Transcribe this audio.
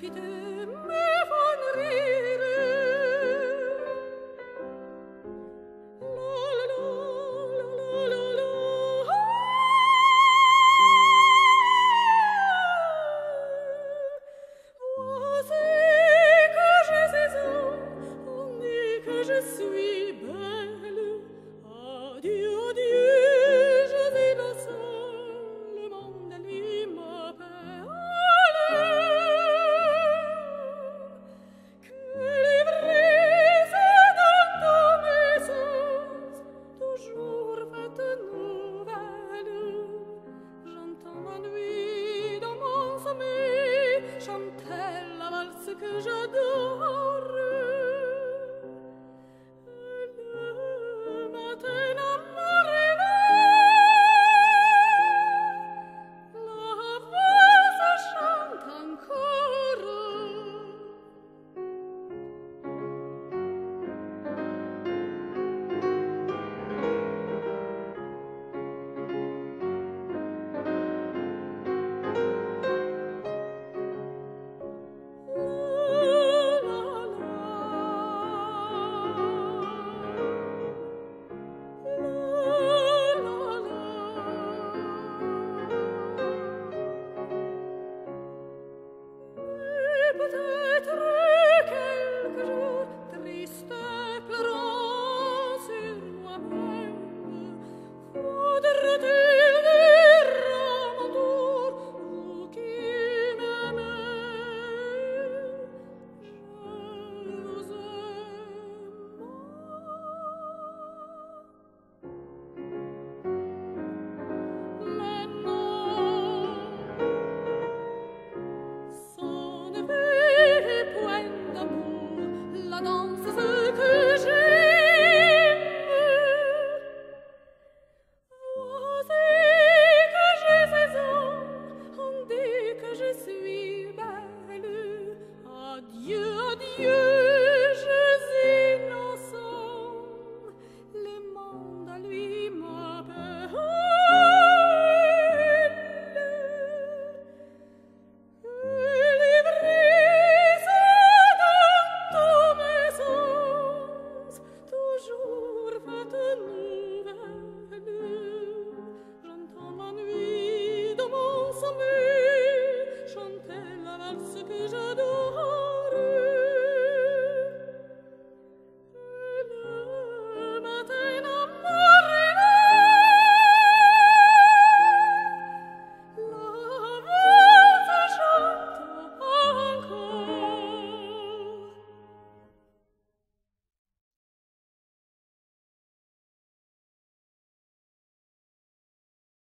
piteux me font rire. La la la la la la. Voici que j'ai 16 ans, on dit que je suis belle. Adieu, adieu, je suis innocent, le monde à lui m'appelle. Que l'ivresse dans mes sens, toujours faites nouvelle. J'entends la nuit dans mon sommeil chanter la valse que j'adore. Le matin à mon réveil, la valse chante encore. Peut-être quelques jours tristes et pleurant sur moi-même, faudrait-il dire à mon tour, vous qui m'aimez, je vous aime. Mais non, ce n'est point d'amour, la danse ce que j'aime. Voici que j'ai 16 ans, on dit que je suis belle. Adieu, adieu, je suis innocent, le monde à lui m'appelle. L'ivresse dans mes sens, toujours faite nouvelle. J'entends la nuit dans mon sommeil chanter la valse que j'adore.